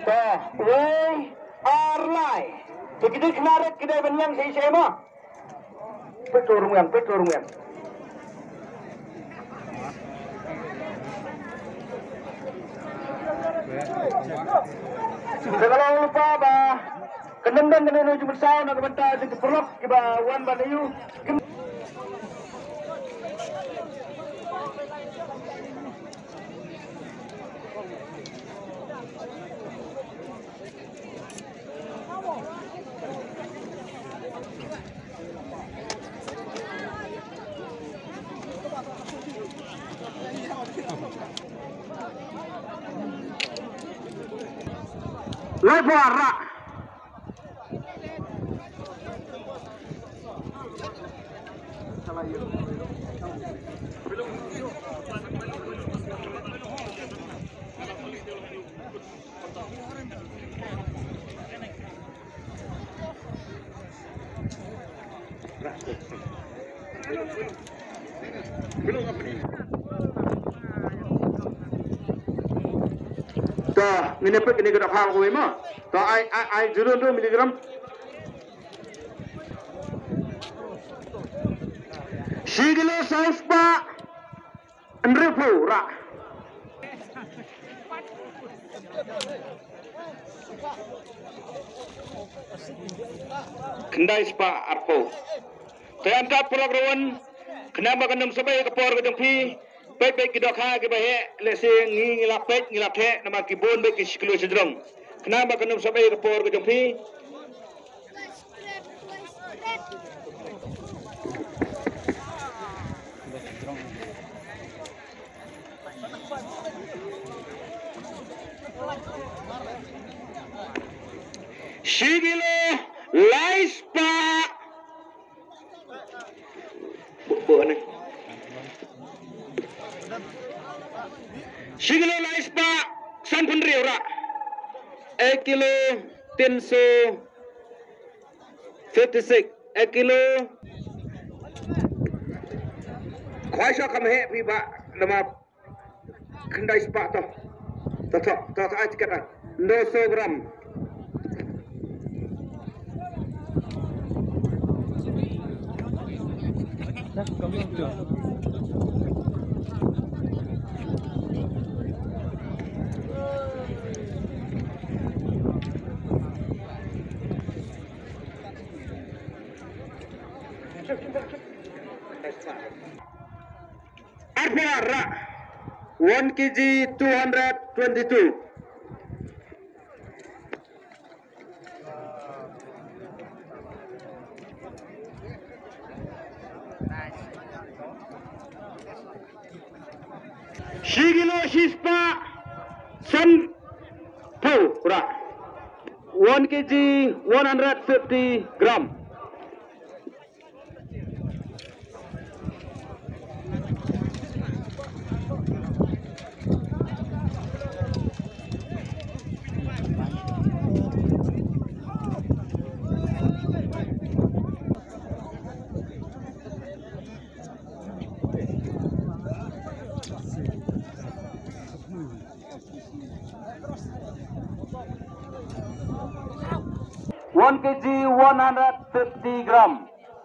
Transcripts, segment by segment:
Way Arlai. Begitu kenarik kita benyang saya mah. Peturungan. Jangan lupa bah. Kendan kena nuju bersau nak bentar di perlok kita wan banayu. Lebar. Ini apa? Ini kita faham kau ima. So I 0.2 miligram. Sigilo sauspa Andrew ra. Kendai spa arpo. Terangkat program kenapa kandung sampai ke por gedung pi. Baik kita kah kita lesing ngilap the nama kibun baik sekilo sedrong. Kenapa kandung sampai ke por gedung pi? Sigilo laispa. Bukan. Sigilo laispa san pendri ora. 1 kilo 356 1 kilo. Kau sah kami hebat pak nama kendai spa tu. Tak aja kata 200 gram. Arpara 1 kg 222. Sigilo sispa san pura 1 kg 150 gram. One kg 150 gram.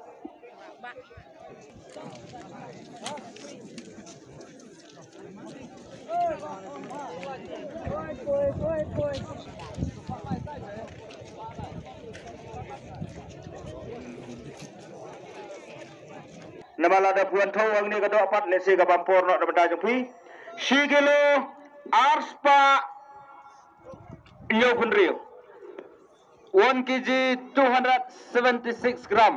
Nama lada puan tahu ang ni kadok pat lesi kapampor nak dapat jumpi. Sigilo arspa iyo pendrio. 1 kg 276 gram.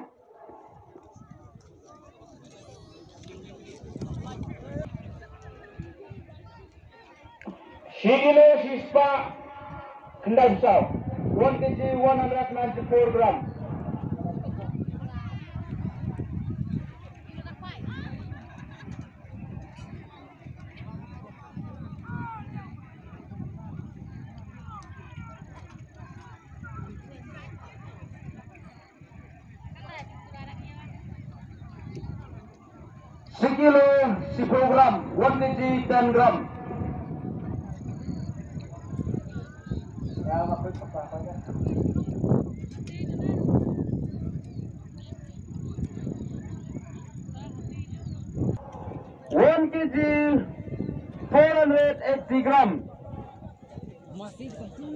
Sigilo sispa kendai besar 1 kg 194 gram. Sekilo 10 gram, 1 kg 10 gram. 1 kg 480 gram. Masih satu.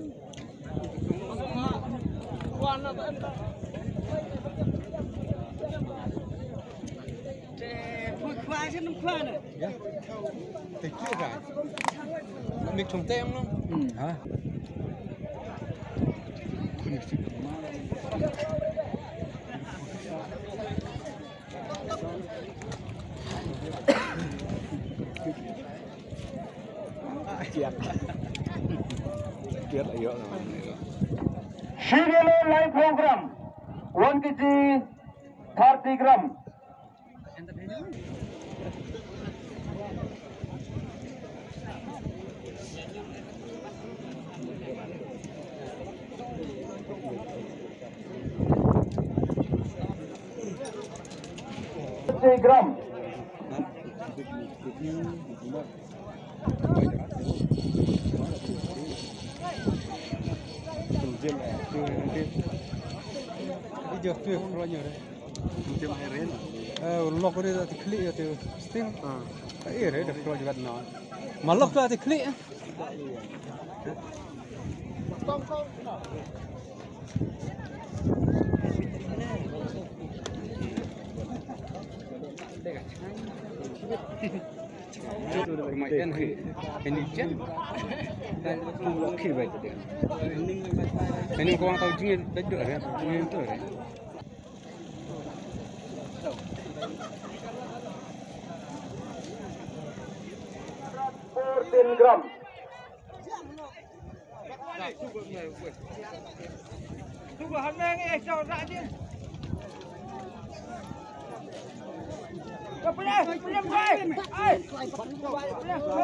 Ya, kecil kan? Ambil contoh no. Hah? Kiat ayo. Shigelo live program 1 kg 30 gram. gram. Giờ tuyệt bao nhiêu đấy? Tiêm hai rến. Lọc cái đấy thì click thì stem. Cái đấy được bao nhiêu gần nó. Mà lọc ra thì click. Mày đen khi cái này chết, không khi vậy được. Cái này con tao chuyên đánh được đấy, chuyên được đấy. 14 gram. Tunggu hamil ni, jauh tak dia. Kau boleh, boleh. Ai.